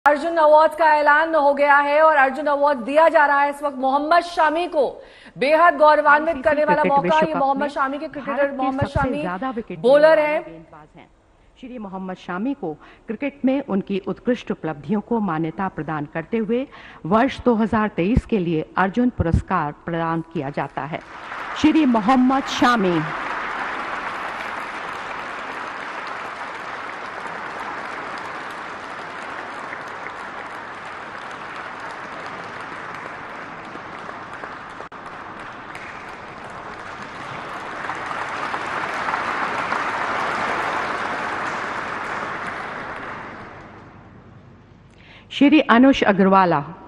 Arjun award का ऐलान हो गया है और अर्जुन अवार्ड दिया जा रहा है इस वक्त मोहम्मद शामी को। बेहद गौरवान्वित करने वाला मौका ये मोहम्मद शामी के क्रिकेटर मोहम्मद शामी बॉलर हैं। श्री मोहम्मद शामी को क्रिकेट में उनकी उत्कृष्ट उपलब्धियों को मान्यता प्रदान करते हुए वर्ष 2023 के लिए अर्जुन पुरस्कार प्रदान किया जाता है। श्री मोहम्मद शामी। श्री अनुष अग्रवाला।